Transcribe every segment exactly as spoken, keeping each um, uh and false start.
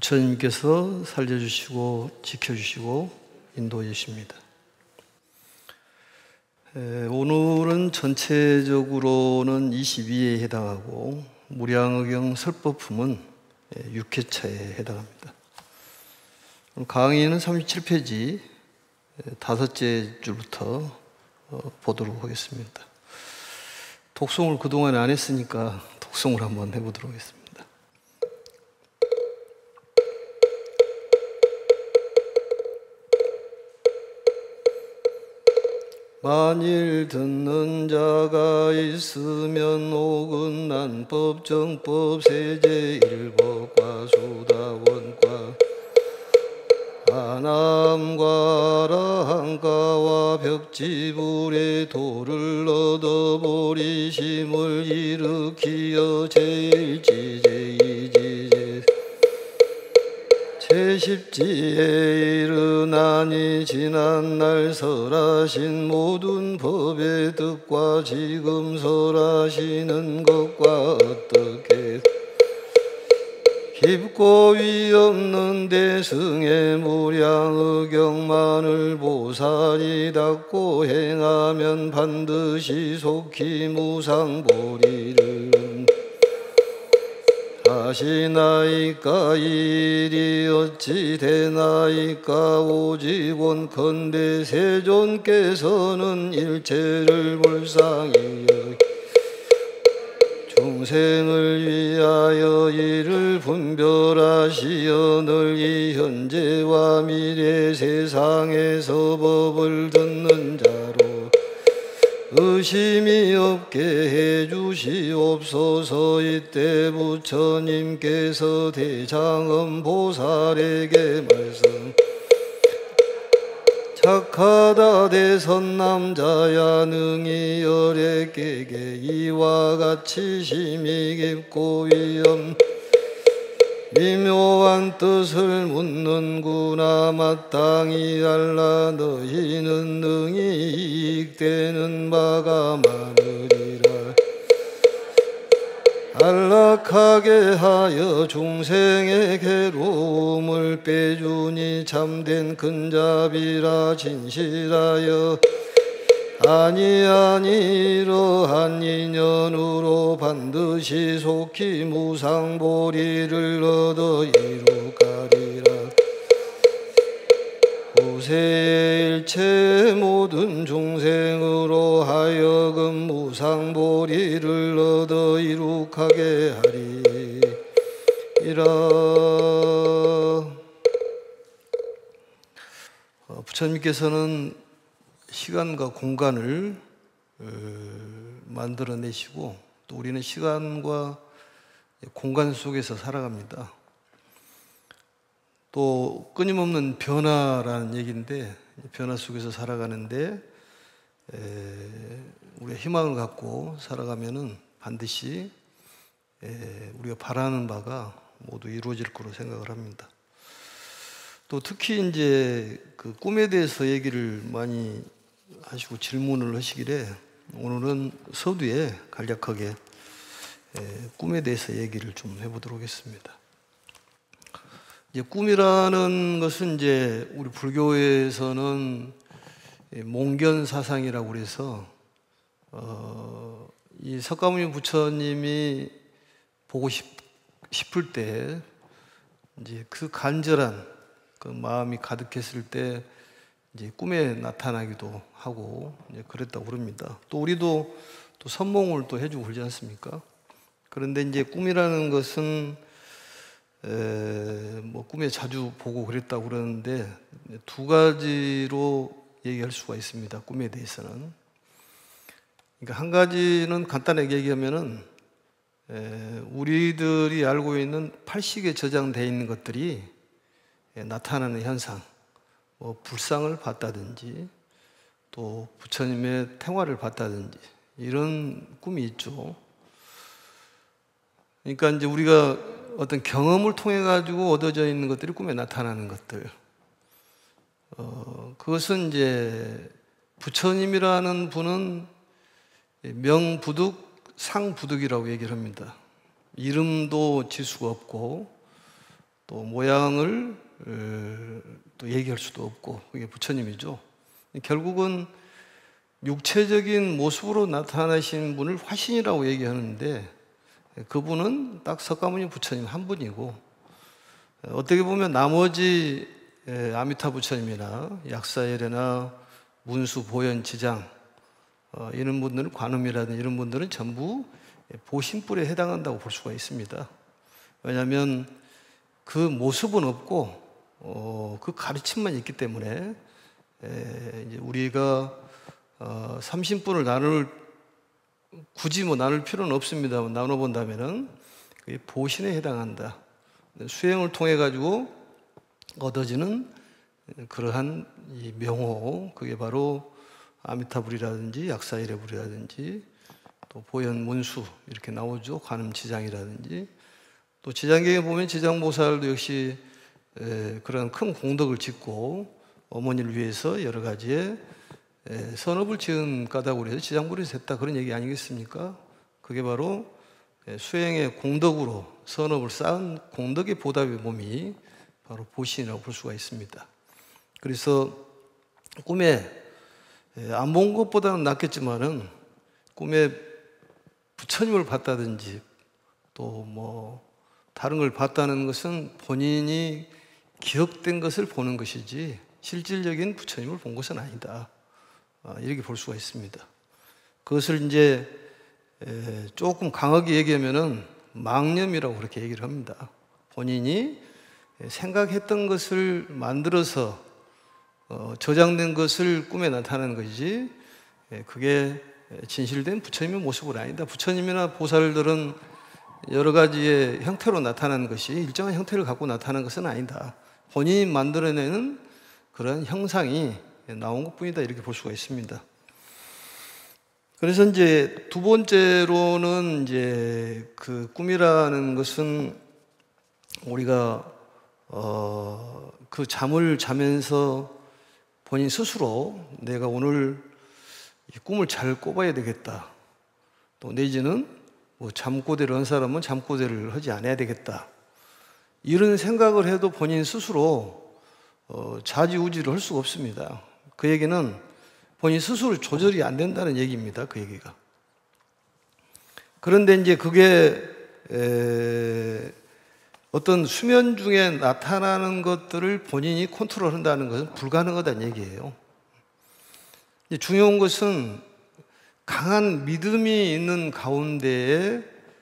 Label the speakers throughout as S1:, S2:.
S1: 부처님께서 살려주시고 지켜주시고 인도해 주십니다. 오늘은 전체적으로는 이십이에 해당하고 무량의경 설법품은 육 회차에 해당합니다. 강의는 삼십칠 페이지 다섯째 줄부터 보도록 하겠습니다. 독송을 그동안 안 했으니까 독송을 한번 해보도록 하겠습니다. 만일 듣는 자가 있으면 오근난 법, 정법, 세제, 일법과 수다원과 아남과 라한가와 벽지불의 도를 얻어 보리심을 일으키어 제일지제이지제 제십지에 이르나니 지난날 설하신 모든 법의 뜻과 지금 설하시는 것과 어떻게 깊고 위없는 대승의 무량의경만을 보살이 닦고 행하면 반드시 속히 무상보리를 하시나이까. 일이 어찌 되나이까. 오직 원컨대 세존께서는 일체를 불상히 여기 중생을 위하여 이를 분별하시어 널리 현재와 미래 세상에서 법을 듣는 자로 의심이 없게 해주시옵소서. 이때 부처님께서 대장엄 보살에게 말씀 착하다 대선남자야 능히 열애깨게 이와 같이 심히 깊고 위엄 미묘한 뜻을 묻는구나. 마땅히 알라. 너희는 능히 이익되는 바가 많으리라. 안락하게 하여 중생의 괴로움을 빼주니 참된 근잡이라. 진실하여 아니 아니 이러한 인연으로 반드시 속히 무상보리를 얻어 이루가리라. 후세의 일체 모든 중생으로 하여금 무상보리를 얻어 이룩하게 하리이라. 부처님께서는 시간과 공간을 만들어내시고 또 우리는 시간과 공간 속에서 살아갑니다. 또 끊임없는 변화라는 얘기인데 변화 속에서 살아가는데 우리가 희망을 갖고 살아가면은 반드시 우리가 바라는 바가 모두 이루어질 거로 생각을 합니다. 또 특히 이제 그 꿈에 대해서 얘기를 많이 하시고 질문을 하시길래 오늘은 서두에 간략하게 꿈에 대해서 얘기를 좀 해보도록 하겠습니다. 이제 꿈이라는 것은 이제 우리 불교에서는 몽견 사상이라고 그래서 어, 이 석가모니 부처님이 보고 싶, 싶을 때 이제 그 간절한 그 마음이 가득했을 때 이제 꿈에 나타나기도 하고 이제 그랬다고 그럽니다. 또 우리도 또 선몽을 또 해주고 그러지 않습니까? 그런데 이제 꿈이라는 것은 에, 뭐 꿈에 자주 보고 그랬다고 그러는데 두 가지로 얘기할 수가 있습니다. 꿈에 대해서는. 그러니까 한 가지는 간단하게 얘기하면은 에, 우리들이 알고 있는 팔식에 저장되어 있는 것들이 에, 나타나는 현상. 뭐 불상을 봤다든지 또 부처님의 태화를 봤다든지 이런 꿈이 있죠. 그러니까 이제 우리가 어떤 경험을 통해 가지고 얻어져 있는 것들이 꿈에 나타나는 것들. 어, 그것은 이제 부처님이라는 분은 명부득, 상부득이라고 얘기를 합니다. 이름도 질 수가 없고 또 모양을 또 얘기할 수도 없고 그게 부처님이죠. 결국은 육체적인 모습으로 나타나신 분을 화신이라고 얘기하는데 그분은 딱 석가모니 부처님 한 분이고, 어떻게 보면 나머지 아미타 부처님이나 약사열애나 문수, 보현, 지장 이런 분들은, 관음이라든지 이런 분들은 전부 보신뿔에 해당한다고 볼 수가 있습니다. 왜냐하면 그 모습은 없고 어, 그 가르침만 있기 때문에 에, 이제 우리가 어, 삼신분을 나눌, 굳이 뭐 나눌 필요는 없습니다만 나눠본다면은 그게 보신에 해당한다. 수행을 통해 가지고 얻어지는 그러한 이 명호, 그게 바로 아미타불이라든지 약사일해불이라든지 또 보현, 문수 이렇게 나오죠. 관음, 지장이라든지. 또 지장경에 보면 지장보살도 역시 에, 그런 큰 공덕을 짓고 어머니를 위해서 여러 가지의 에, 선업을 지은 까닭으로 해서 지장불이 됐다, 그런 얘기 아니겠습니까? 그게 바로 에, 수행의 공덕으로 선업을 쌓은 공덕의 보답의 몸이 바로 보신이라고 볼 수가 있습니다. 그래서 꿈에 안 본 것보다는 낫겠지만은 꿈에 부처님을 봤다든지 또 뭐 다른 걸 봤다는 것은 본인이 기억된 것을 보는 것이지 실질적인 부처님을 본 것은 아니다, 이렇게 볼 수가 있습니다. 그것을 이제 조금 강하게 얘기하면은 망념이라고 그렇게 얘기를 합니다. 본인이 생각했던 것을 만들어서 저장된 것을 꿈에 나타나는 것이지 그게 진실된 부처님의 모습은 아니다. 부처님이나 보살들은 여러 가지의 형태로 나타나는 것이 일정한 형태를 갖고 나타나는 것은 아니다. 본인이 만들어내는 그런 형상이 나온 것뿐이다, 이렇게 볼 수가 있습니다. 그래서 이제 두 번째로는 이제 그 꿈이라는 것은 우리가 어 그 잠을 자면서 본인 스스로 내가 오늘 이 꿈을 잘 꿔봐야 되겠다, 또 내지는 뭐 잠꼬대를 한 사람은 잠꼬대를 하지 않아야 되겠다, 이런 생각을 해도 본인 스스로 어, 좌지우지를 할 수가 없습니다. 그 얘기는 본인 스스로 조절이 안 된다는 얘기입니다. 그 얘기가. 그런데 이제 그게 에, 어떤 수면 중에 나타나는 것들을 본인이 컨트롤한다는 것은 불가능하다는 얘기예요. 중요한 것은 강한 믿음이 있는 가운데에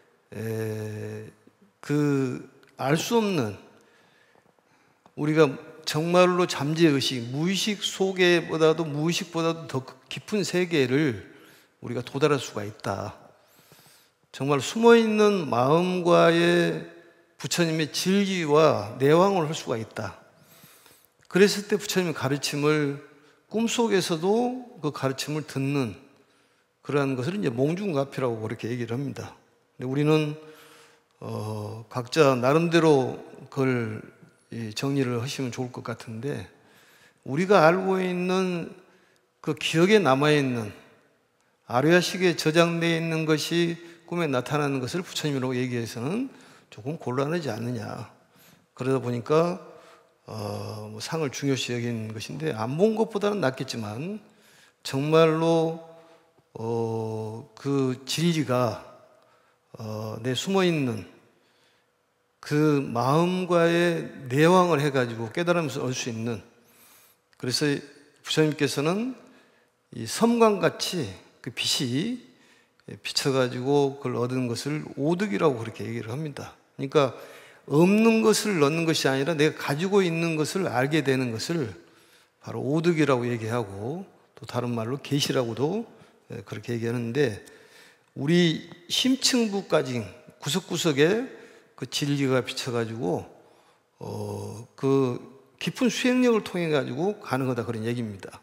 S1: 그 알 수 없는, 우리가 정말로 잠재의식, 무의식 속에보다도 무의식보다도 더 깊은 세계를 우리가 도달할 수가 있다. 정말 숨어있는 마음과의 부처님의 진리와 내왕을 할 수가 있다. 그랬을 때 부처님의 가르침을 꿈속에서도 그 가르침을 듣는 그러한 것을 이제 몽중가피라고 그렇게 얘기를 합니다. 근데 우리는 어, 각자 나름대로 그걸 정리를 하시면 좋을 것 같은데, 우리가 알고 있는 그 기억에 남아있는 아류야식에 저장되어 있는 것이 꿈에 나타나는 것을 부처님이라고 얘기해서는 조금 곤란하지 않느냐. 그러다 보니까 어, 뭐 상을 중요시 여긴 것인데, 안 본 것보다는 낫겠지만 정말로 어, 그 진리가 어, 내 숨어있는 그 마음과의 내왕을 해가지고 깨달으면서 얻을 수 있는, 그래서 부처님께서는 이 섬광같이 그 빛이 비쳐가지고 그걸 얻은 것을 오득이라고 그렇게 얘기를 합니다. 그러니까 없는 것을 얻는 것이 아니라 내가 가지고 있는 것을 알게 되는 것을 바로 오득이라고 얘기하고, 또 다른 말로 계시라고도 그렇게 얘기하는데, 우리 심층부까지 구석구석에 그 진리가 비쳐가지고 어, 그 깊은 수행력을 통해 가지고 가능하다, 그런 얘기입니다.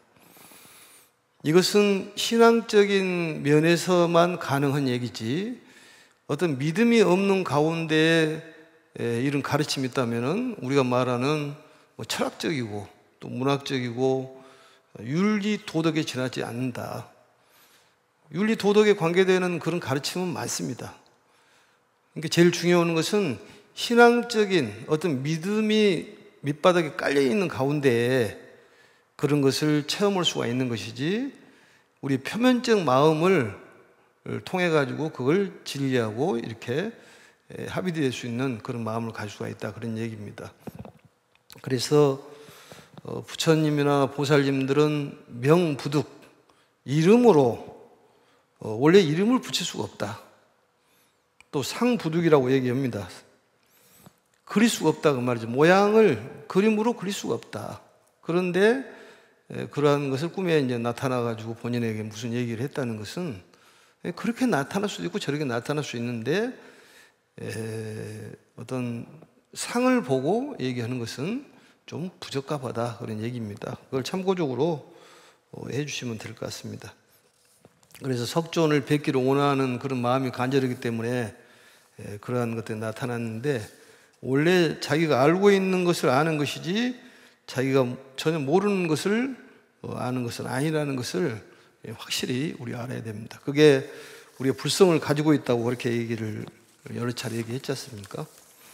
S1: 이것은 신앙적인 면에서만 가능한 얘기지, 어떤 믿음이 없는 가운데에 이런 가르침이 있다면은 우리가 말하는 뭐 철학적이고 또 문학적이고 윤리 도덕에 지나지 않는다. 윤리 도덕에 관계되는 그런 가르침은 많습니다. 그러니까 제일 중요한 것은 신앙적인 어떤 믿음이 밑바닥에 깔려 있는 가운데에 그런 것을 체험할 수가 있는 것이지, 우리 표면적 마음을 통해 가지고 그걸 진리하고 이렇게 합의될 수 있는 그런 마음을 가질 수가 있다, 그런 얘기입니다. 그래서 부처님이나 보살님들은 명부득, 이름으로 원래 이름을 붙일 수가 없다. 또 상부득이라고 얘기합니다. 그릴 수가 없다 그 말이죠. 모양을 그림으로 그릴 수가 없다. 그런데 그러한 것을 꿈에 이제 나타나 가지고 본인에게 무슨 얘기를 했다는 것은, 그렇게 나타날 수도 있고 저렇게 나타날 수 있는데 에, 어떤 상을 보고 얘기하는 것은 좀 부적합하다, 그런 얘기입니다. 그걸 참고적으로 해주시면 될 것 같습니다. 그래서 석존을 뵙기를 원하는 그런 마음이 간절하기 때문에 그러한 것들이 나타났는데, 원래 자기가 알고 있는 것을 아는 것이지 자기가 전혀 모르는 것을 아는 것은 아니라는 것을 확실히 우리가 알아야 됩니다. 그게 우리가 불성을 가지고 있다고 그렇게 얘기를 여러 차례 얘기했지 않습니까?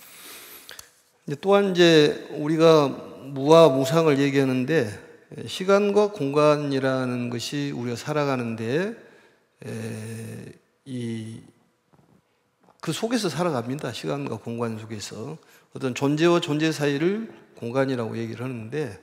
S1: 또한 이제 우리가 무와 무상을 얘기하는데, 시간과 공간이라는 것이 우리가 살아가는데 이 그 속에서 살아갑니다. 시간과 공간 속에서 어떤 존재와 존재 사이를 공간이라고 얘기를 하는데,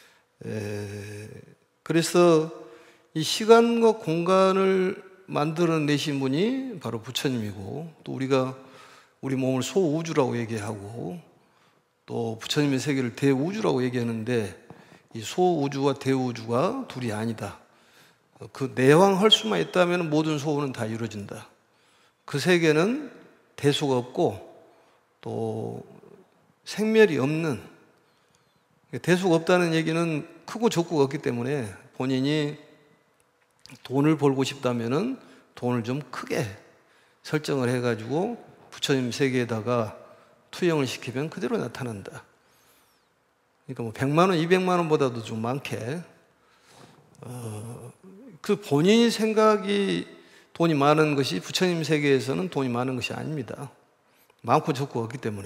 S1: 에, 그래서 이 시간과 공간을 만들어내신 분이 바로 부처님이고, 또 우리가 우리 몸을 소우주라고 얘기하고, 또 부처님의 세계를 대우주라고 얘기하는데, 이 소우주와 대우주가 둘이 아니다. 그 내왕할 수만 있다면 모든 소우는 다 이루어진다. 그 세계는 대수가 없고 또 생멸이 없는, 대수가 없다는 얘기는 크고 적고가 없기 때문에 본인이 돈을 벌고 싶다면은 돈을 좀 크게 설정을 해가지고 부처님 세계에다가 투영을 시키면 그대로 나타난다. 그러니까 뭐 백만 원, 이백만 원보다도 좀 많게, 어, 그 본인이 생각이 돈이 많은 것이 부처님 세계에서는 돈이 많은 것이 아닙니다. 많고 적고 없기 때문에.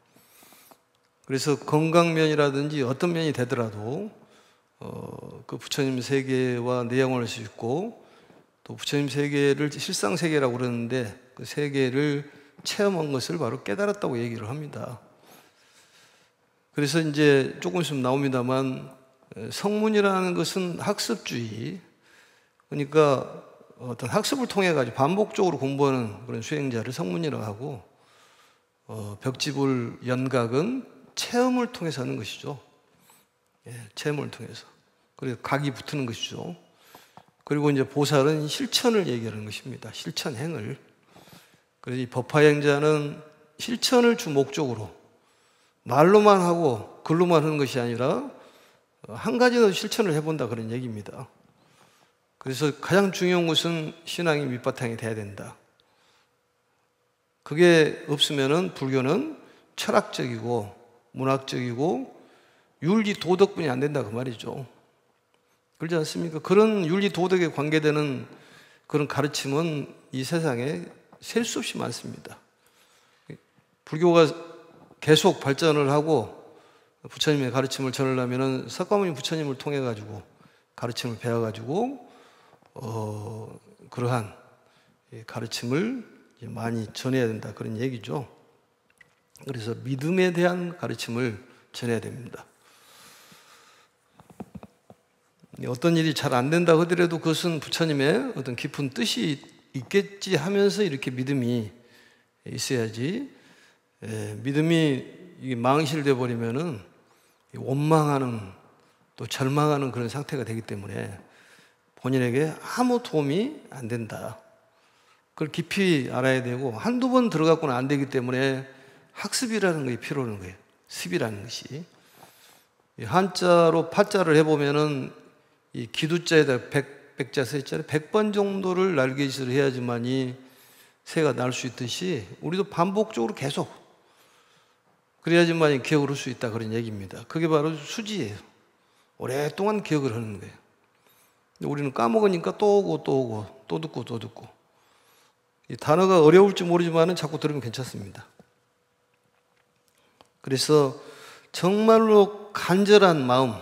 S1: 그래서 건강면이라든지 어떤 면이 되더라도 어, 그 부처님 세계와 내용을 할 수 있고, 또 부처님 세계를 실상 세계라고 그러는데 그 세계를 체험한 것을 바로 깨달았다고 얘기를 합니다. 그래서 이제 조금 있으면 나옵니다만, 성문이라는 것은 학습주의, 그러니까 어떤 학습을 통해 가지고 반복적으로 공부하는 그런 수행자를 성문이라고 하고, 어, 벽지불 연각은 체험을 통해서 하는 것이죠. 예, 체험을 통해서. 그리고 각이 붙는 것이죠. 그리고 이제 보살은 실천을 얘기하는 것입니다. 실천행을. 그래서 이 법화행자는 실천을 주 목적으로, 말로만 하고 글로만 하는 것이 아니라 한 가지라도 실천을 해본다, 그런 얘기입니다. 그래서 가장 중요한 것은 신앙이 밑바탕이 돼야 된다. 그게 없으면은 불교는 철학적이고 문학적이고 윤리 도덕뿐이 안 된다, 그 말이죠. 그렇지 않습니까? 그런 윤리 도덕에 관계되는 그런 가르침은 이 세상에 셀 수 없이 많습니다. 불교가 계속 발전을 하고 부처님의 가르침을 전하려면은 석가모니 부처님을 통해 가지고 가르침을 배워 가지고 어, 그러한 가르침을 많이 전해야 된다, 그런 얘기죠. 그래서 믿음에 대한 가르침을 전해야 됩니다. 어떤 일이 잘 안 된다 하더라도 그것은 부처님의 어떤 깊은 뜻이 있겠지 하면서 이렇게 믿음이 있어야지, 에, 믿음이 이게 망실돼 버리면은 원망하는, 또 절망하는 그런 상태가 되기 때문에 본인에게 아무 도움이 안 된다. 그걸 깊이 알아야 되고, 한두 번 들어갖고는 안 되기 때문에 학습이라는 것이 필요한 거예요. 습이라는 것이. 한자로 파자를 해보면은 이 기두자에다 백, 백자 세자를 백 번 정도를 날개짓을 해야지만이 새가 날 수 있듯이 우리도 반복적으로 계속 그래야지만이 기억을 할 수 있다, 그런 얘기입니다. 그게 바로 수지예요. 오랫동안 기억을 하는 거예요. 우리는 까먹으니까 또 오고 또 오고 또 듣고 또 듣고, 이 단어가 어려울지 모르지만 자꾸 들으면 괜찮습니다. 그래서 정말로 간절한 마음,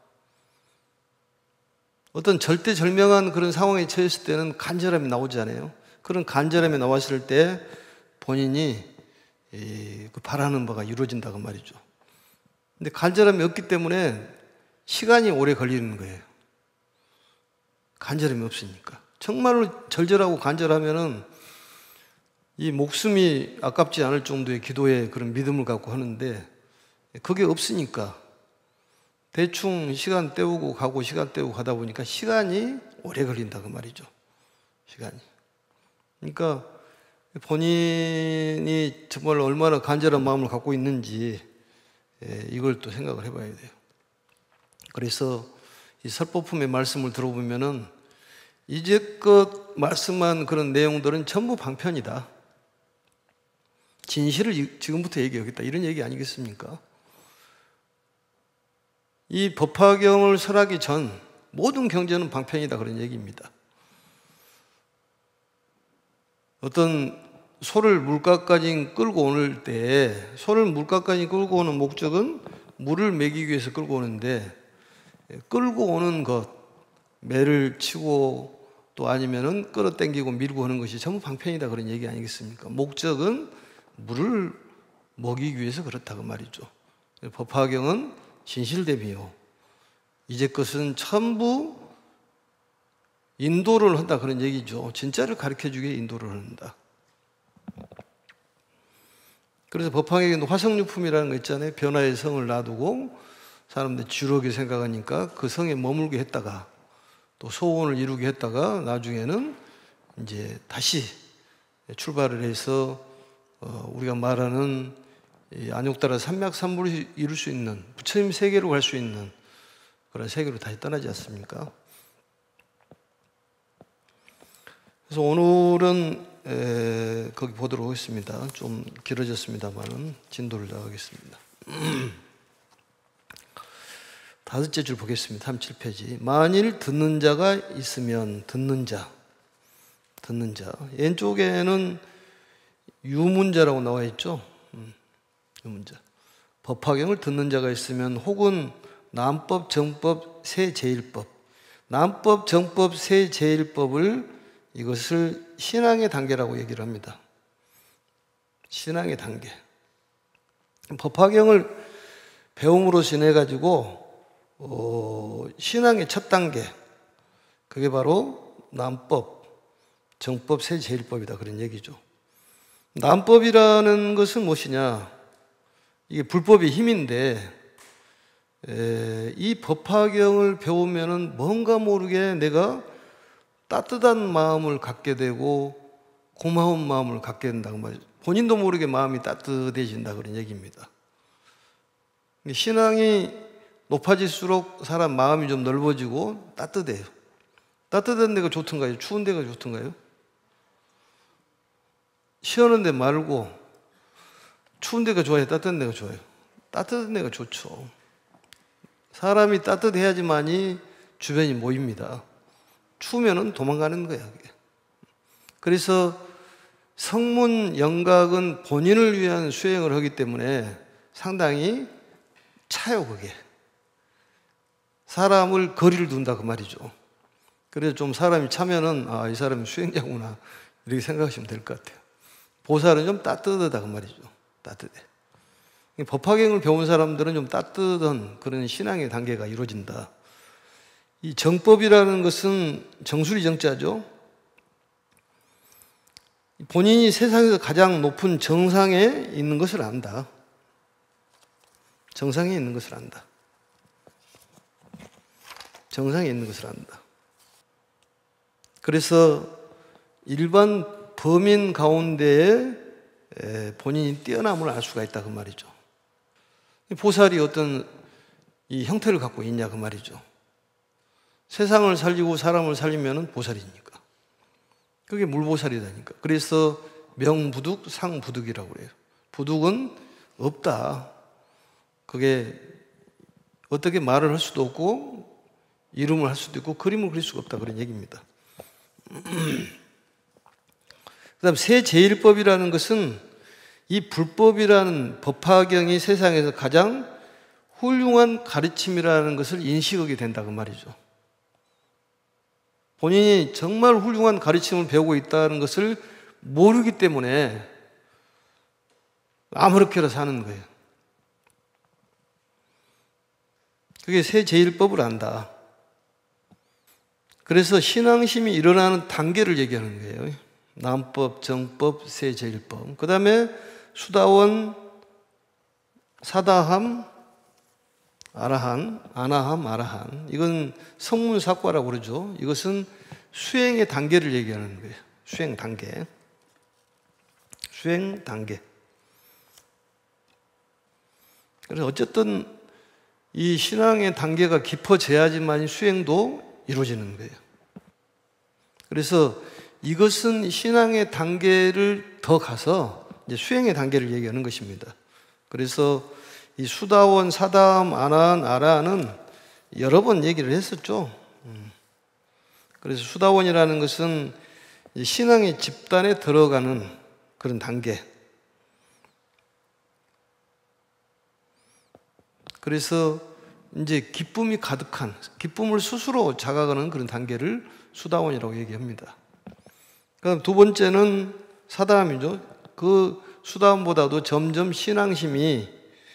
S1: 어떤 절대절명한 그런 상황에 처했을 때는 간절함이 나오잖아요. 그런 간절함이 나왔을 때 본인이 그 바라는 바가 이루어진다고 말이죠. 근데 간절함이 없기 때문에 시간이 오래 걸리는 거예요. 간절함이 없으니까. 정말로 절절하고 간절하면은 이 목숨이 아깝지 않을 정도의 기도에 그런 믿음을 갖고 하는데 그게 없으니까 대충 시간 때우고 가고 시간 때우고 가다 보니까 시간이 오래 걸린다 그 말이죠. 시간이. 그러니까 본인이 정말 얼마나 간절한 마음을 갖고 있는지 이걸 또 생각을 해봐야 돼요. 그래서 이 설법품의 말씀을 들어보면은 이제껏 말씀한 그런 내용들은 전부 방편이다. 진실을 지금부터 얘기하겠다. 이런 얘기 아니겠습니까? 이 법화경을 설하기 전 모든 경전은 방편이다. 그런 얘기입니다. 어떤 소를 물가까지 끌고 오는 때 소를 물가까지 끌고 오는 목적은 물을 먹이기 위해서 끌고 오는데 끌고 오는 것, 매를 치고 또 아니면은 끌어당기고 밀고 하는 것이 전부 방편이다. 그런 얘기 아니겠습니까? 목적은 물을 먹이기 위해서 그렇다고 말이죠. 법화경은 진실됨이요. 이제 것은 전부 인도를 한다. 그런 얘기죠. 진짜를 가르쳐주기 위해 인도를 한다. 그래서 법화경에는 화성유품이라는 거 있잖아요. 변화의 성을 놔두고 사람들이 지루하게 생각하니까 그 성에 머물게 했다가 또 소원을 이루게 했다가 나중에는 이제 다시 출발을 해서 어 우리가 말하는 이 안욕따라 삼맥삼불을 이룰 수 있는 부처님 세계로 갈 수 있는 그런 세계로 다시 떠나지 않습니까? 그래서 오늘은 에, 거기 보도록 하겠습니다. 좀 길어졌습니다만 진도를 나가겠습니다. 다섯째 줄 보겠습니다. 삼십칠 페이지. 만일 듣는 자가 있으면 듣는 자, 듣는 자. 왼쪽에는 유문자라고 나와 있죠. 음, 유문자. 법화경을 듣는 자가 있으면 혹은 남법, 정법, 세제일법. 남법, 정법, 세제일법을 이것을 신앙의 단계라고 얘기를 합니다. 신앙의 단계. 법화경을 배움으로 인해 가지고 어, 신앙의 첫 단계, 그게 바로 남법, 정법, 세제일법이다. 그런 얘기죠. 남법이라는 것은 무엇이냐? 이게 불법의 힘인데 에, 이 법화경을 배우면은 뭔가 모르게 내가 따뜻한 마음을 갖게 되고 고마운 마음을 갖게 된다고 말이죠. 본인도 모르게 마음이 따뜻해진다. 그런 얘기입니다. 신앙이 높아질수록 사람 마음이 좀 넓어지고 따뜻해요. 따뜻한 데가 좋던가요? 추운 데가 좋던가요? 시원한 데 말고 추운 데가 좋아요? 따뜻한 데가 좋아요? 따뜻한 데가 좋죠. 사람이 따뜻해야지만이 주변이 모입니다. 추우면은 도망가는 거야. 그래서 성문 영각은 본인을 위한 수행을 하기 때문에 상당히 차요, 그게. 사람을 거리를 둔다 그 말이죠. 그래서 좀 사람이 차면은 아, 이 사람이 수행자구나 이렇게 생각하시면 될 것 같아요. 보살은 좀 따뜻하다 그 말이죠. 따뜻해. 법화경을 배운 사람들은 좀 따뜻한 그런 신앙의 단계가 이루어진다. 이 정법이라는 것은 정수리 정자죠. 본인이 세상에서 가장 높은 정상에 있는 것을 안다. 정상에 있는 것을 안다. 정상에 있는 것을 안다. 그래서 일반 범인 가운데에 본인이 뛰어남을 알 수가 있다 그 말이죠. 보살이 어떤 이 형태를 갖고 있냐 그 말이죠. 세상을 살리고 사람을 살리면 보살이니까. 그게 물보살이다니까. 그래서 명부득, 상부득이라고 그래요. 부득은 없다. 그게 어떻게 말을 할 수도 없고 이름을 할 수도 있고 그림을 그릴 수가 없다 그런 얘기입니다. 그 다음 세제일법이라는 것은 이 불법이라는 법화경이 세상에서 가장 훌륭한 가르침이라는 것을 인식하게 된다 그 말이죠. 본인이 정말 훌륭한 가르침을 배우고 있다는 것을 모르기 때문에 아무렇게나 사는 거예요. 그게 새 제일법을 안다. 그래서 신앙심이 일어나는 단계를 얘기하는 거예요. 남법, 정법, 새 제일법. 그 다음에 수다원, 사다함, 아라한, 아나함, 아라한. 이건 성문사과라고 그러죠. 이것은 수행의 단계를 얘기하는 거예요. 수행 단계. 수행 단계. 그래서 어쨌든 이 신앙의 단계가 깊어져야지만 수행도 이루어지는 거예요. 그래서 이것은 신앙의 단계를 더 가서 이제 수행의 단계를 얘기하는 것입니다. 그래서 이 수다원, 사다함, 아나한, 아라한은 여러 번 얘기를 했었죠. 그래서 수다원이라는 것은 신앙의 집단에 들어가는 그런 단계. 그래서 이제 기쁨이 가득한, 기쁨을 스스로 자각하는 그런 단계를 수다원이라고 얘기합니다. 그다음 두 번째는 사다함이죠. 그 수다함보다도 점점 신앙심이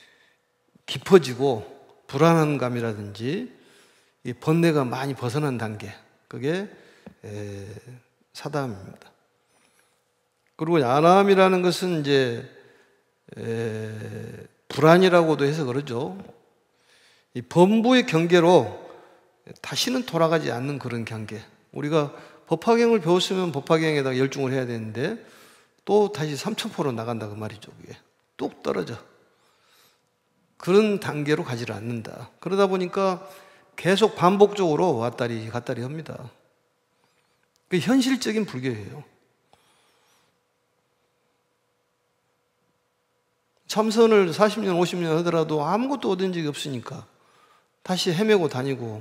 S1: 깊어지고 불안한 감이라든지 이 번뇌가 많이 벗어난 단계. 그게 에, 사다함입니다. 그리고 아나함이라는 것은 이제 에, 불안이라고도 해서 그러죠. 이 범부의 경계로 다시는 돌아가지 않는 그런 경계. 우리가 법화경을 배웠으면 법화경에다가 열중을 해야 되는데 또 다시 삼천포로 나간다 그 말이죠. 그게 뚝 떨어져. 그런 단계로 가지를 않는다. 그러다 보니까 계속 반복적으로 왔다리 갔다리 합니다. 그 현실적인 불교예요. 참선을 사십 년, 오십 년 하더라도 아무것도 얻은 적이 없으니까 다시 헤매고 다니고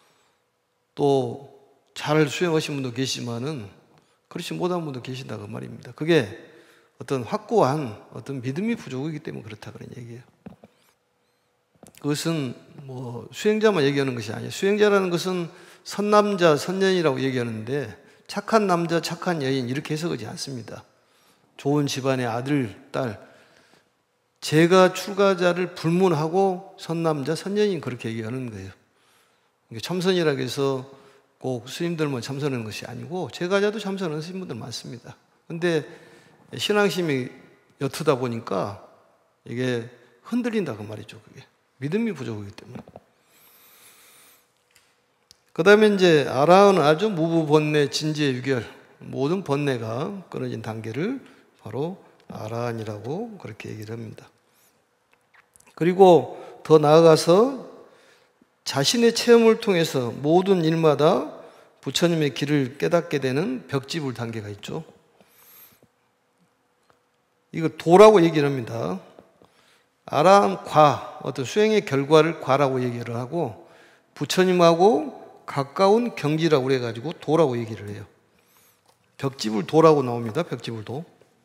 S1: 또 잘 수행하신 분도 계시지만은 그렇지 못한 분도 계신다 그 말입니다. 그게 어떤 확고한 어떤 믿음이 부족이기 때문에 그렇다 그런 얘기예요. 그것은 뭐 수행자만 얘기하는 것이 아니에요. 수행자라는 것은 선남자, 선녀이라고 얘기하는데 착한 남자, 착한 여인 이렇게 해석하지 않습니다. 좋은 집안의 아들, 딸, 제가 출가자를 불문하고 선남자, 선녀인 그렇게 얘기하는 거예요. 참선이라고 해서 꼭 스님들만 참선하는 것이 아니고 제가자도 참선하는 스님분들 많습니다. 그런데 신앙심이 옅다 보니까 이게 흔들린다 그 말이죠. 그게 믿음이 부족하기 때문에. 그 다음에 이제 아라한은 아주 무부번뇌 진지의 유결, 모든 번뇌가 끊어진 단계를 바로 아라한이라고 그렇게 얘기를 합니다. 그리고 더 나아가서 자신의 체험을 통해서 모든 일마다 부처님의 길을 깨닫게 되는 벽지불 단계가 있죠. 이거 도라고 얘기를 합니다. 아라한 과, 어떤 수행의 결과를 과라고 얘기를 하고 부처님하고 가까운 경지라고 그래가지고 도라고 얘기를 해요. 벽지불 도라고 나옵니다. 벽지불 도.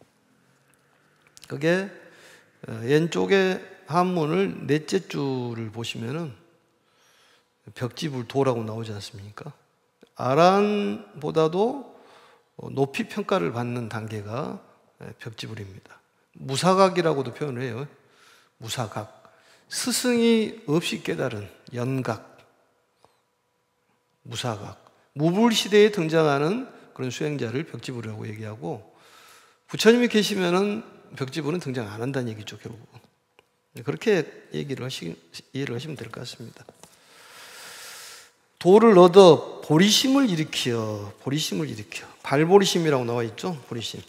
S1: 그게 왼쪽에 한문을 넷째 줄을 보시면은 벽지불 도라고 나오지 않습니까? 아라한보다도 높이 평가를 받는 단계가 벽지불입니다. 무사각이라고도 표현을 해요. 무사각. 스승이 없이 깨달은 연각. 무사각. 무불시대에 등장하는 그런 수행자를 벽지불이라고 얘기하고 부처님이 계시면은 벽지불은 등장 안 한다는 얘기죠, 결국. 그렇게 얘기를 하시, 이해를 하시면 될 것 같습니다. 도를 얻어 보리심을 일으켜, 보리심을 일으켜. 발보리심이라고 나와 있죠, 보리심.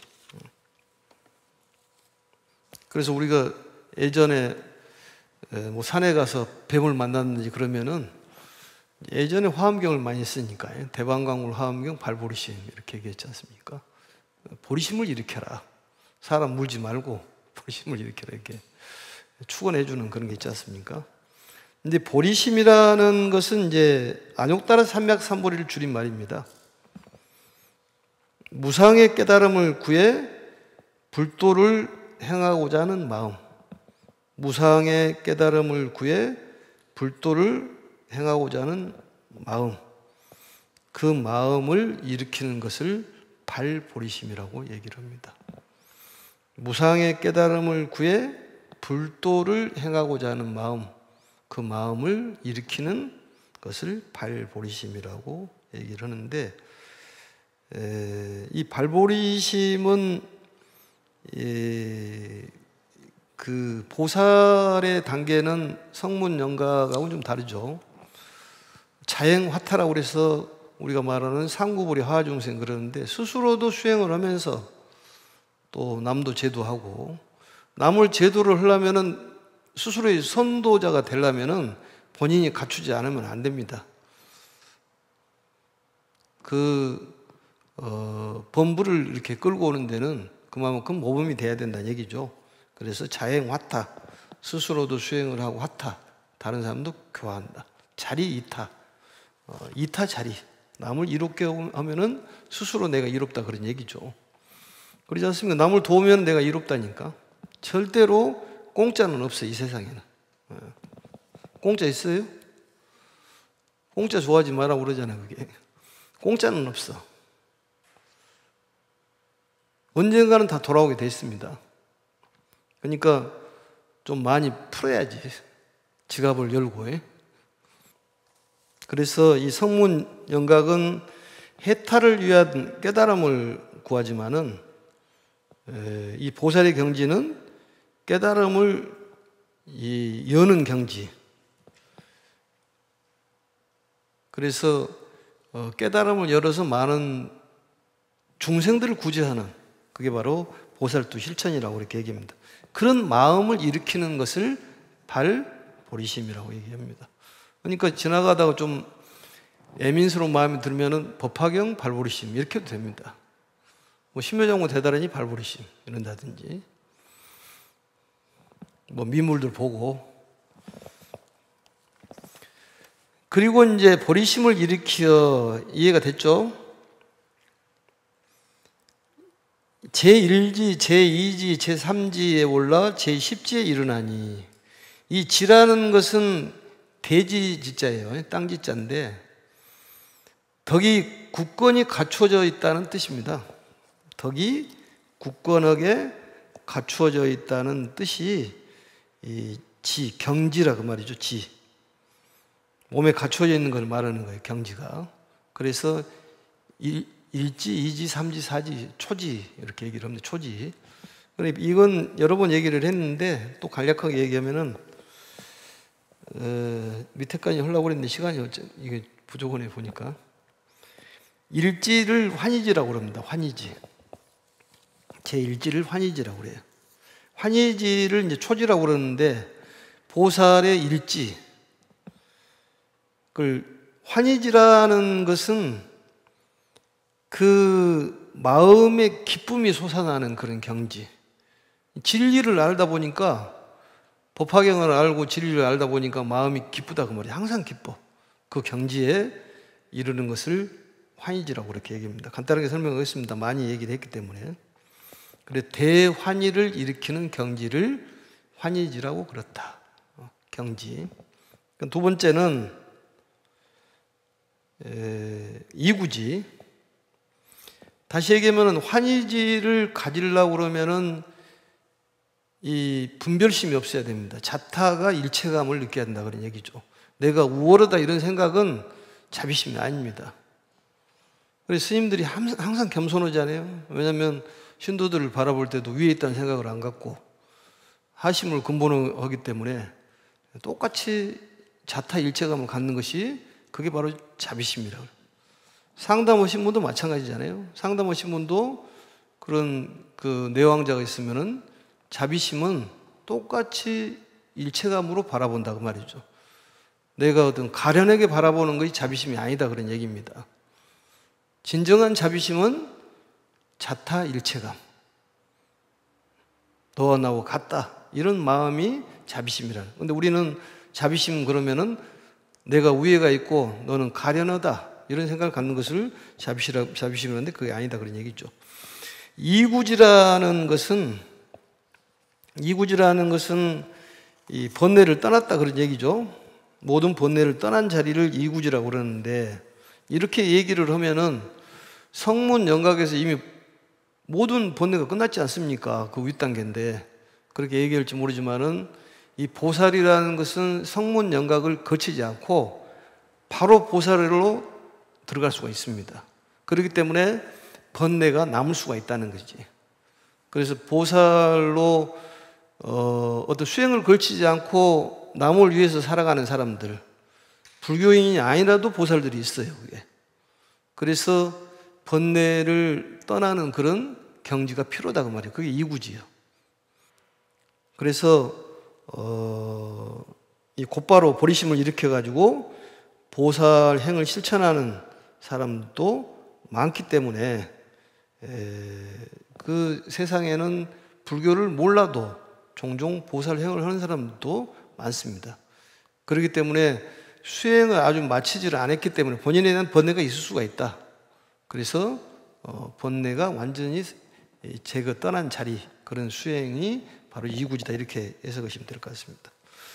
S1: 그래서 우리가 예전에 뭐 산에 가서 뱀을 만났는지 그러면은 예전에 화엄경을 많이 쓰니까요. 대방광물 화엄경 발보리심 이렇게 얘기했지 않습니까? 보리심을 일으켜라. 사람 물지 말고 보리심을 일으켜라 이렇게 축원해주는 그런 게 있지 않습니까? 근데 보리심이라는 것은 이제 안욕따라 삼맥삼보리를 줄인 말입니다. 무상의 깨달음을 구해 불도를 행하고자 하는 마음, 무상의 깨달음을 구해 불도를 행하고자 하는 마음, 그 마음을 일으키는 것을 발보리심이라고 얘기를 합니다. 무상의 깨달음을 구해 불도를 행하고자 하는 마음, 그 마음을 일으키는 것을 발보리심이라고 얘기를 하는데, 에, 이 발보리심은 에, 그 보살의 단계는 성문 영각하고는 좀 다르죠. 자행화타라고 그래서 우리가 말하는 상구보리 하중생 그러는데, 스스로도 수행을 하면서 또 남도 제도하고, 남을 제도를 하려면은 스스로의 선도자가 되려면은 본인이 갖추지 않으면 안 됩니다. 그 어, 범부를 이렇게 끌고 오는 데는 그만큼 모범이 돼야 된다는 얘기죠. 그래서 자행화타, 스스로도 수행을 하고 화타, 다른 사람도 교화한다. 자리 이타, 어, 이타 자리, 남을 이롭게 하면은 스스로 내가 이롭다 그런 얘기죠. 그러지 않습니까? 남을 도우면 내가 이롭다니까. 절대로 공짜는 없어요, 이 세상에는. 공짜 있어요? 공짜 좋아하지 마라 그러잖아요, 그게. 공짜는 없어. 언젠가는 다 돌아오게 돼 있습니다. 그러니까 좀 많이 풀어야지, 지갑을 열고. 해. 그래서 이 성문 영각은 해탈을 위한 깨달음을 구하지만은, 이 보살의 경지는 깨달음을 이 여는 경지. 그래서 깨달음을 열어서 많은 중생들을 구제하는, 그게 바로 보살도 실천이라고 이렇게 얘기합니다. 그런 마음을 일으키는 것을 발보리심이라고 얘기합니다. 그러니까 지나가다가 좀 애민스러운 마음이 들면은 법화경 발보리심 이렇게 해도 됩니다. 뭐 심묘장구 대단하니 발보리심 이런다든지, 뭐 미물들 보고. 그리고 이제 보리심을 일으켜, 이해가 됐죠? 제일 지, 제이 지, 제삼 지에 올라 제십 지에 이르나니, 이 지라는 것은 대지 지자예요. 땅 지자인데, 덕이 굳건히 갖추어져 있다는 뜻입니다. 덕이 굳건하게 갖추어져 있다는 뜻이 이 지, 경지라 그 말이죠. 지. 몸에 갖추어져 있는 걸 말하는 거예요, 경지가. 그래서 일, 일지, 이지, 삼지, 사지, 초지 이렇게 얘기를 합니다. 초지. 이건 여러 번 얘기를 했는데 또 간략하게 얘기하면은 어, 밑에까지 하려고 했는데 시간이 어째, 이게 부족하네 보니까. 일지를 환희지라고 그럽니다. 환희지. 제일지를 환희지라고 그래요. 환희지를 이제 초지라고 그러는데, 보살의 일지, 그 환희지라는 것은 그 마음의 기쁨이 솟아나는 그런 경지. 진리를 알다 보니까, 법화경을 알고 진리를 알다 보니까 마음이 기쁘다 그 말이에요. 항상 기뻐. 그 경지에 이르는 것을 환희지라고 그렇게 얘기합니다. 간단하게 설명하겠습니다. 많이 얘기를 했기 때문에. 그래, 대환희를 일으키는 경지를 환희지라고 그렇다. 경지. 두 번째는 에, 이구지. 다시 얘기하면 환희지를 가지려고 그러면은 이 분별심이 없어야 됩니다. 자타가 일체감을 느껴야 된다 그런 얘기죠. 내가 우월하다 이런 생각은 자비심이 아닙니다. 그래서 스님들이 항상 겸손하잖아요. 왜냐하면 신도들을 바라볼 때도 위에 있다는 생각을 안 갖고 하심을 근본으로 하기 때문에 똑같이 자타 일체감을 갖는 것이, 그게 바로 자비심이라고. 상담하신 분도 마찬가지잖아요. 상담하신 분도 그런 그 내왕자가 있으면은 자비심은 똑같이 일체감으로 바라본다 그 말이죠. 내가 어떤 가련하게 바라보는 것이 자비심이 아니다 그런 얘기입니다. 진정한 자비심은 자타 일체감, 너와 나와 같다 이런 마음이 자비심이라는. 근데 우리는 자비심 그러면은 내가 우애가 있고 너는 가련하다 이런 생각을 갖는 것을 자비심이라, 자비심이라는데 그게 아니다 그런 얘기죠. 이구지라는 것은 이구지라는 것은 이 번뇌를 떠났다 그런 얘기죠. 모든 번뇌를 떠난 자리를 이구지라고 그러는데, 이렇게 얘기를 하면은 성문 영각에서 이미 모든 번뇌가 끝났지 않습니까? 그 윗단계인데, 그렇게 얘기할지 모르지만은 이 보살이라는 것은 성문 영각을 거치지 않고 바로 보살로 들어갈 수가 있습니다. 그렇기 때문에 번뇌가 남을 수가 있다는 거지. 그래서 보살로 어, 어떤 수행을 걸치지 않고 남을 위해서 살아가는 사람들, 불교인이 아니라도 보살들이 있어요. 그게. 그래서 번뇌를 떠나는 그런 경지가 필요하다 그 말이에요. 그게 이구지요. 그래서 어, 이 곧바로 보리심을 일으켜가지고 보살 행을 실천하는 사람도 많기 때문에 에, 그 세상에는 불교를 몰라도 종종 보살 행을 하는 사람도 많습니다. 그렇기 때문에 수행을 아주 마치지를 않았기 때문에 본인에 대한 번뇌가 있을 수가 있다. 그래서 어, 번뇌가 완전히 제거 떠난 자리, 그런 수행이 바로 이구지다, 이렇게 해석하시면 될 것 같습니다.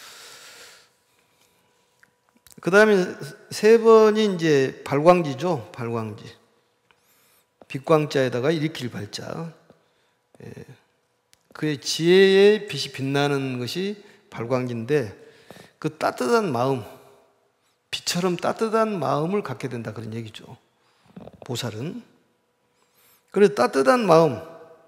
S1: 그 다음에 세 번이 이제 발광지죠. 발광지. 빛광자에다가 일으킬 발자. 예. 그의 지혜의 빛이 빛나는 것이 발광지인데, 그 따뜻한 마음, 빛처럼 따뜻한 마음을 갖게 된다 그런 얘기죠. 보살은. 그래서 따뜻한 마음.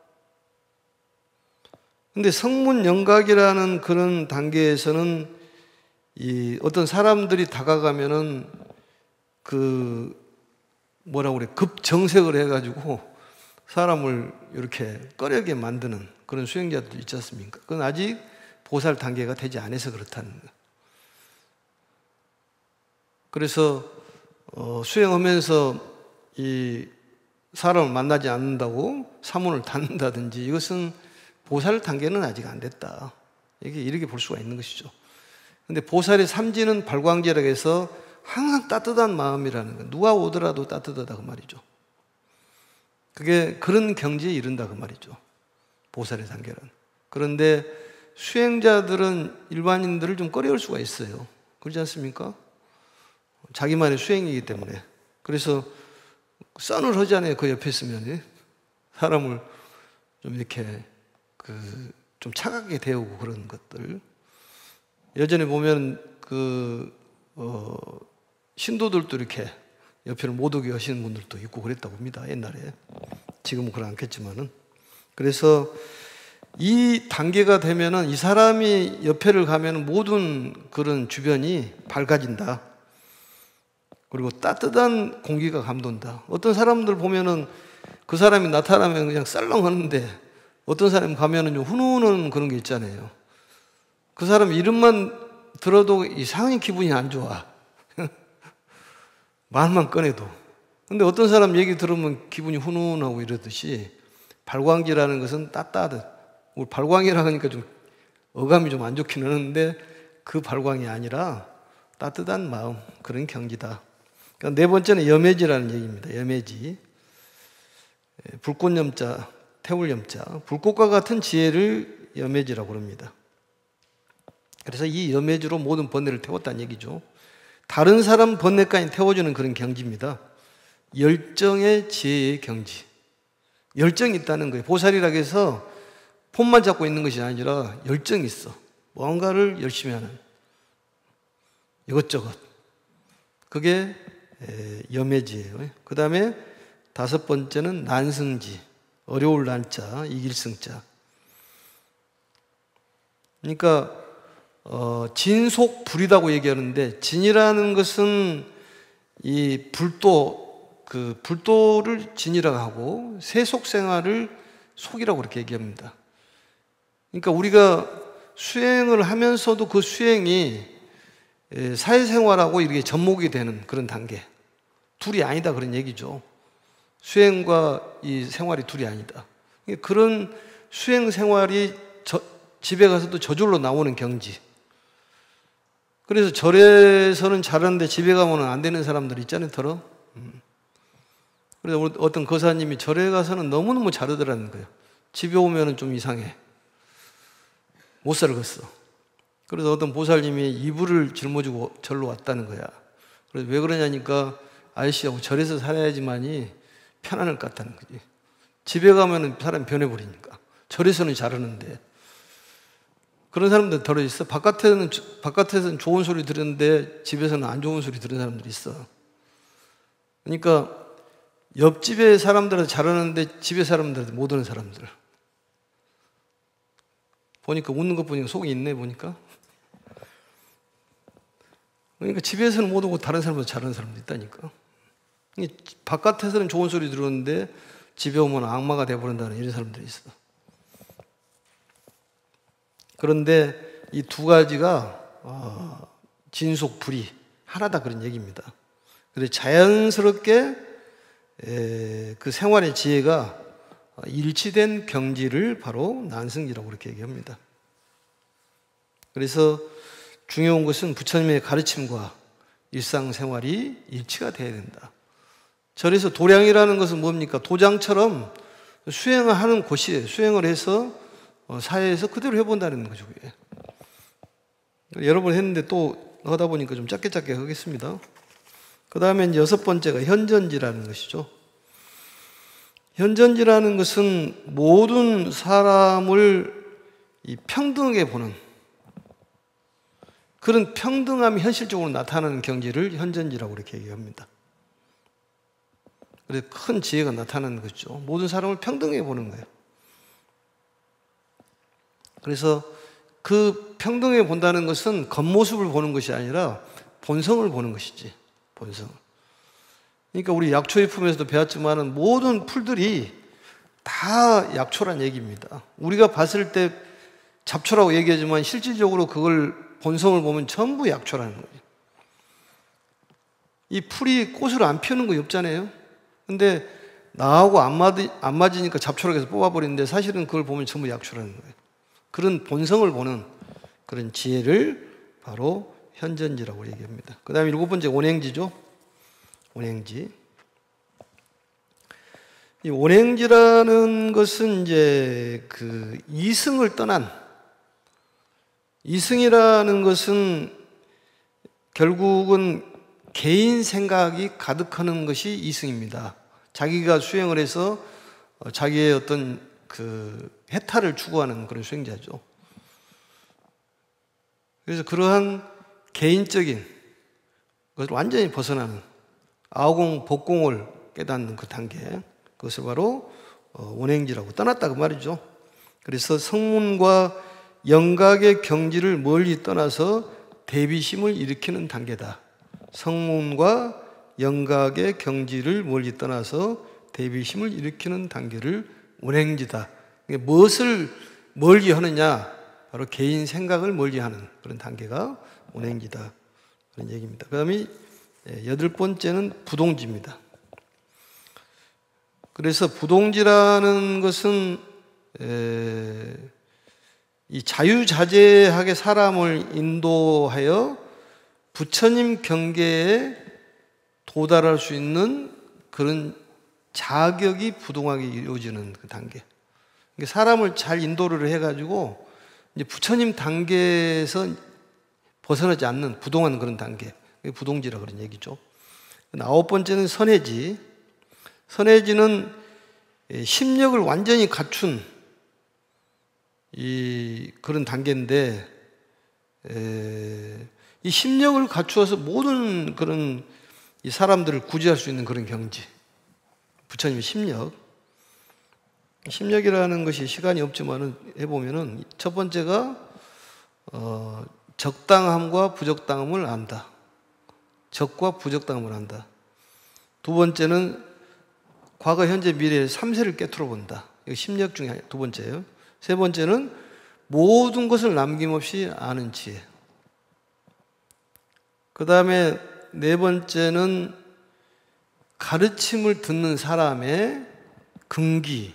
S1: 근데 성문 영각이라는 그런 단계에서는 이 어떤 사람들이 다가가면은 그 뭐라고 그래, 급정색을 해가지고 사람을 이렇게 꺼려게 만드는 그런 수행자들도 있지 않습니까? 그건 아직 보살 단계가 되지 않아서 그렇다는 거예요. 그래서 어, 수행하면서 이 사람을 만나지 않는다고 사문을 닫는다든지, 이것은 보살 단계는 아직 안 됐다. 이게 이렇게 볼 수가 있는 것이죠. 근데 보살의 삼지는 발광지라고 해서 항상 따뜻한 마음이라는 거, 누가 오더라도 따뜻하다 그 말이죠. 그게 그런 경지에 이른다 그 말이죠. 보살의 단계는. 그런데 수행자들은 일반인들을 좀 꺼려할 수가 있어요. 그렇지 않습니까? 자기만의 수행이기 때문에. 그래서 싸늘하잖아요. 그 옆에 있으면 사람을 좀 이렇게 그 좀 차갑게 데우고 그런 것들. 예전에 보면 그 어 신도들도 이렇게 옆에를 못 오게 하시는 분들도 있고 그랬다고 합니다. 옛날에. 지금은 그렇지 않겠지만은. 그래서 이 단계가 되면은 이 사람이 옆에를 가면 모든 그런 주변이 밝아진다. 그리고 따뜻한 공기가 감돈다. 어떤 사람들 보면은 그 사람이 나타나면 그냥 쌀렁하는데, 어떤 사람 가면은 좀 훈훈한 그런 게 있잖아요. 그 사람 이름만 들어도 이상하게 기분이 안 좋아. 말만 꺼내도. 근데 어떤 사람 얘기 들으면 기분이 훈훈하고 이러듯이, 발광지라는 것은 따뜻하듯, 우리 발광이라 하니까 좀 어감이 좀 안 좋긴 하는데, 그 발광이 아니라 따뜻한 마음, 그런 경지다. 그러니까 네 번째는 염해지라는 얘기입니다. 염해지. 불꽃염자, 태울염자. 불꽃과 같은 지혜를 염해지라고 합니다. 그래서 이 염해지로 모든 번뇌를 태웠다는 얘기죠. 다른 사람 번뇌까지 태워주는 그런 경지입니다. 열정의 지혜의 경지. 열정이 있다는 거예요. 보살이라고 해서 폰만 잡고 있는 것이 아니라 열정이 있어. 뭔가를 열심히 하는. 이것저것. 그게 염해지예요. 그 다음에 다섯 번째는 난승지. 어려울 난자, 이길 승자. 그러니까 어, 진속불이라고 얘기하는데, 진이라는 것은 이 불도, 그 불도를 진이라고 하고 세속 생활을 속이라고 그렇게 얘기합니다. 그러니까 우리가 수행을 하면서도 그 수행이 사회생활하고 이렇게 접목이 되는 그런 단계. 둘이 아니다 그런 얘기죠. 수행과 이 생활이 둘이 아니다. 그런 수행 생활이 저, 집에 가서도 저절로 나오는 경지. 그래서 절에서는 잘하는데 집에 가면 안 되는 사람들 있잖아요, 더러. 그래서 어떤 거사님이 절에 가서는 너무너무 잘하더라는 거예요. 집에 오면 좀 이상해. 못 살겠어. 그래서 어떤 보살님이 이불을 짊어지고 절로 왔다는 거야. 그래서 왜 그러냐니까 아저씨하고 절에서 살아야지만이 편안할 것 같다는 거지. 집에 가면은 사람이 변해버리니까. 절에서는 잘하는데. 그런 사람들 덜어 있어. 바깥에는, 바깥에서는 좋은 소리 들었는데 집에서는 안 좋은 소리 들은 사람들이 있어. 그러니까 옆집에 사람들은 잘하는데 집에 사람들한테 못 오는 사람들. 보니까 웃는 것 보니까 속이 있네 보니까. 그러니까 집에서는 못 오고 다른 사람보다 잘하는 사람도 있다니까. 바깥에서는 좋은 소리 들었는데 집에 오면 악마가 돼버린다는 이런 사람들이 있어. 그런데 이 두 가지가 어, 진속불이 하나다 그런 얘기입니다. 그래서 자연스럽게 에, 그 생활의 지혜가 일치된 경지를 바로 난승지라고 그렇게 얘기합니다. 그래서 중요한 것은 부처님의 가르침과 일상생활이 일치가 돼야 된다. 절에서 도량이라는 것은 뭡니까? 도장처럼 수행을 하는 곳이에요. 수행을 해서 사회에서 그대로 해본다는 거죠. 그게. 여러 번 했는데 또 하다 보니까 좀 짧게 짧게 하겠습니다. 그 다음에 이제 여섯 번째가 현전지라는 것이죠. 현전지라는 것은 모든 사람을 이 평등하게 보는 그런 평등함이 현실적으로 나타나는 경지를 현전지라고 이렇게 얘기합니다. 그래서 큰 지혜가 나타나는 거죠. 모든 사람을 평등하게 보는 거예요. 그래서 그 평등하게 본다는 것은 겉모습을 보는 것이 아니라 본성을 보는 것이지. 본성. 그러니까 우리 약초의품에서도 배웠지만은 모든 풀들이 다 약초란 얘기입니다. 우리가 봤을 때 잡초라고 얘기하지만 실질적으로 그걸 본성을 보면 전부 약초라는 거예요. 이 풀이 꽃을 안 피우는 거 없잖아요. 근데 나하고 안, 맞, 안 맞으니까 잡초라고 해서 뽑아버리는데 사실은 그걸 보면 전부 약초라는 거예요. 그런 본성을 보는 그런 지혜를 바로 현전지라고 얘기합니다. 그 다음에 일곱 번째 온행지죠. 온행지. 이 온행지라는 것은 이제 그 이승을 떠난, 이승이라는 것은 결국은 개인 생각이 가득하는 것이 이승입니다. 자기가 수행을 해서 자기의 어떤 그 해탈을 추구하는 그런 수행자죠. 그래서 그러한 개인적인 것을 완전히 벗어나는 아오공 법공을 깨닫는 그 단계, 그것을 바로 온행지라고 떠났다 그 말이죠. 그래서 성문과 영각의 경지를 멀리 떠나서 대비심을 일으키는 단계다. 성문과 영각의 경지를 멀리 떠나서 대비심을 일으키는 단계를 온행지다. 무엇을 멀리 하느냐? 바로 개인 생각을 멀리 하는 그런 단계가 온행지다. 그런 얘기입니다. 그 다음에 여덟 번째는 부동지입니다. 그래서 부동지라는 것은 에, 이 자유자재하게 사람을 인도하여 부처님 경계에 도달할 수 있는 그런 자격이 부동하게 이루어지는 그 단계. 사람을 잘 인도를 해가지고 이제 부처님 단계에서 벗어나지 않는 부동한 그런 단계. 그게 부동지라 그런 얘기죠. 아홉 번째는 선해지. 선해지는 심력을 완전히 갖춘 이 그런 단계인데, 에, 이 심력을 갖추어서 모든 그런 이 사람들을 구제할 수 있는 그런 경지. 부처님의 심력. 심력이라는 것이 시간이 없지만은 해보면은 첫 번째가 어, 적당함과 부적당함을 안다. 적과 부적당함을 안다. 두 번째는 과거, 현재, 미래의 삼세를 깨트려 본다. 이거 심력 중에 두 번째예요. 세 번째는 모든 것을 남김없이 아는 지혜. 그 다음에 네 번째는 가르침을 듣는 사람의 긍기,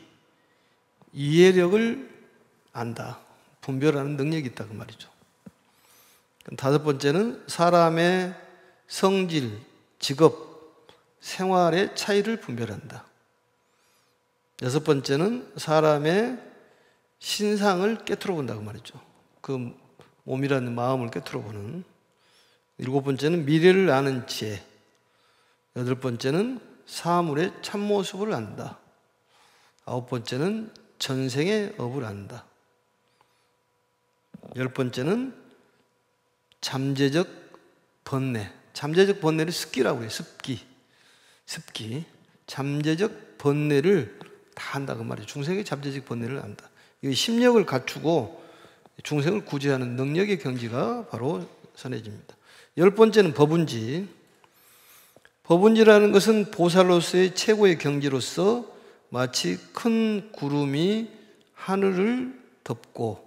S1: 이해력을 안다. 분별하는 능력이 있다 그 말이죠. 다섯 번째는 사람의 성질, 직업, 생활의 차이를 분별한다. 여섯 번째는 사람의 신상을 깨트려 본다고 말이죠. 그 몸이라는 마음을 꿰뚫어보는. 일곱 번째는 미래를 아는 지혜. 여덟 번째는 사물의 참모습을 안다. 아홉 번째는 전생의 업을 안다. 열 번째는 잠재적 번뇌. 잠재적 번뇌를 습기라고 해요. 습기. 습기. 잠재적 번뇌를 다 안다 그 말이에요. 중생의 잠재적 번뇌를 안다. 이 심력을 갖추고 중생을 구제하는 능력의 경지가 바로 선해집니다. 열 번째는 법운지. 법운지라는 것은 보살로서의 최고의 경지로서 마치 큰 구름이 하늘을 덮고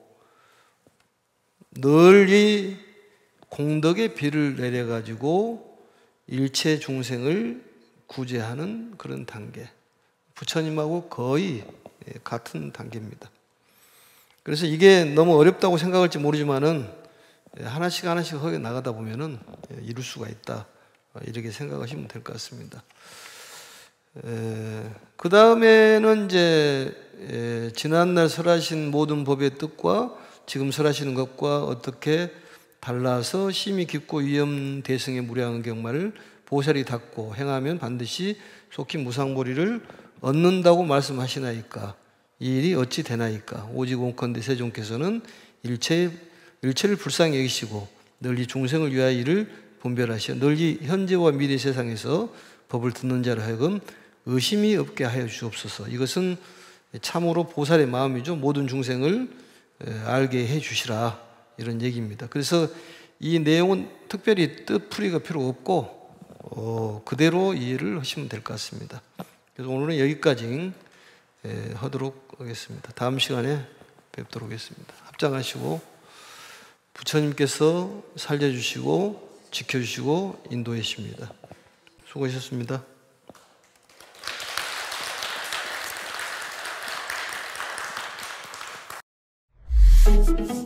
S1: 널리 공덕의 비를 내려가지고 일체 중생을 구제하는 그런 단계. 부처님하고 거의 같은 단계입니다. 그래서 이게 너무 어렵다고 생각할지 모르지만은 하나씩 하나씩 허게 나가다 보면은 이룰 수가 있다. 이렇게 생각하시면 될 것 같습니다. 그 다음에는 이제 에, 지난날 설하신 모든 법의 뜻과 지금 설하시는 것과 어떻게 달라서 심히 깊고 위엄대승의 무량한 경마를 보살이 닦고 행하면 반드시 속히 무상보리를 얻는다고 말씀하시나이까. 이 일이 어찌 되나이까. 오직 원컨대 세존께서는 일체, 일체를 불쌍히 여기시고 널리 중생을 위하여 이를 분별하시어 널리 현재와 미래 세상에서 법을 듣는 자로 하여금 의심이 없게 하여 주옵소서. 이것은 참으로 보살의 마음이죠. 모든 중생을 알게 해 주시라, 이런 얘기입니다. 그래서 이 내용은 특별히 뜻풀이가 필요 없고 어, 그대로 이해를 하시면 될 것 같습니다. 그래서 오늘은 여기까지 예, 하도록 하겠습니다. 다음 시간에 뵙도록 하겠습니다. 합장하시고 부처님께서 살려주시고 지켜주시고 인도해 주십니다. 수고하셨습니다.
S2: Thank you.